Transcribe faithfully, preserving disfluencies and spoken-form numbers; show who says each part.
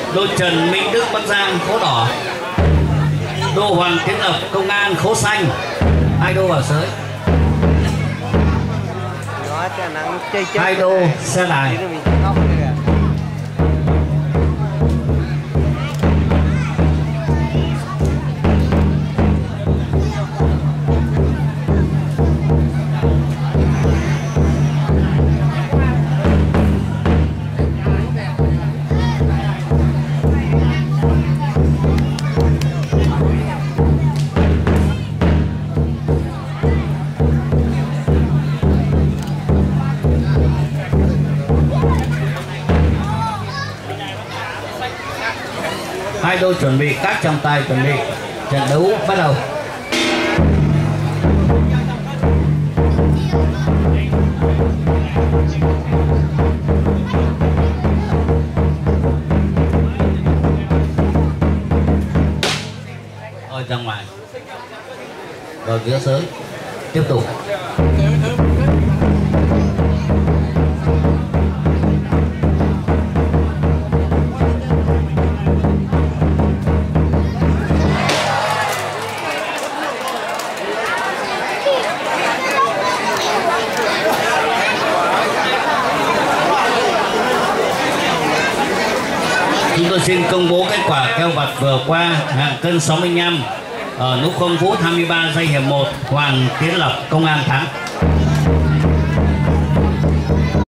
Speaker 1: Đô Trần Minh Đức Bắc Giang khố đỏ. Đô Hoàng Tiến Lập Công an khố xanh. Hai đô vào sới. Hai đô xe đài. Hai đôi chuẩn bị các trọng tài chuẩn bị trận đấu bắt đầu. Rồi ra ngoài rồi giữa sới tiếp tục. Chúng tôi xin công bố kết quả keo bạc vừa qua. Hạng cân sáu mươi lăm ở nút không phút hai mươi ba giây hiệp một, Hoàng Tiến Lập Công an thắng.